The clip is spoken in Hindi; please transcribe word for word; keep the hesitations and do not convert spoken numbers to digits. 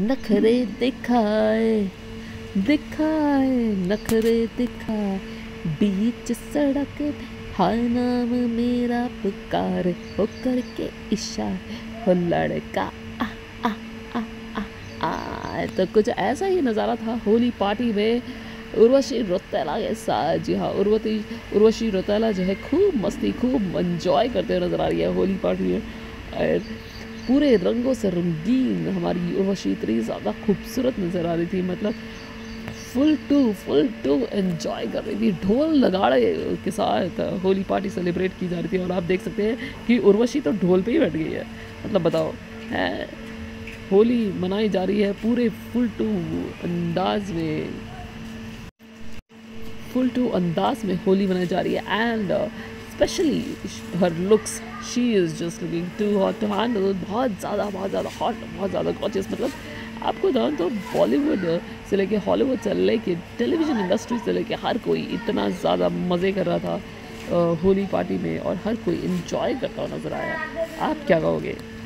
नखरे दिखाए दिखाए नखरे दिखाए बीच सड़क पे, हाय नाम मेरा पुकार हो करके इशारे हो लड़का आ आ आ आ आ। तो कुछ ऐसा ही नज़ारा था होली पार्टी में उर्वशी रौतेला के साथ। जी हाँ, उर्वती उर्वशी रौतेला जो है खूब मस्ती खूब एंजॉय करते हुए नज़र आ रही है होली पार्टी में। और पूरे रंगों से रंगीन हमारी उर्वशी इतनी ज़्यादा खूबसूरत नज़र आ रही थी, मतलब full to full to enjoy कर रही थी। ढोल नगाड़े के साथ होली पार्टी सेलिब्रेट की जा रही थी। और आप देख सकते हैं कि उर्वशी तो ढोल पे ही बैठ गई है, मतलब बताओ है। होली मनाई जा रही है पूरे फुल टू अंदाज में, फुल टू अंदाज में होली मनाई जा रही है। And specially her looks, she is just looking too hot to handle. बहुत ज़्यादा बहुत ज़्यादा हॉट, बहुत ज़्यादा गॉर्जियस। मतलब आपको जान तो बॉलीवुड से लेके हॉलीवुड से लेके टेलीविज़न इंडस्ट्री से लेके हर कोई इतना ज़्यादा मज़े कर रहा था होली पार्टी में, और हर कोई इंजॉय करता हुआ नज़र आया। आप क्या कहोगे?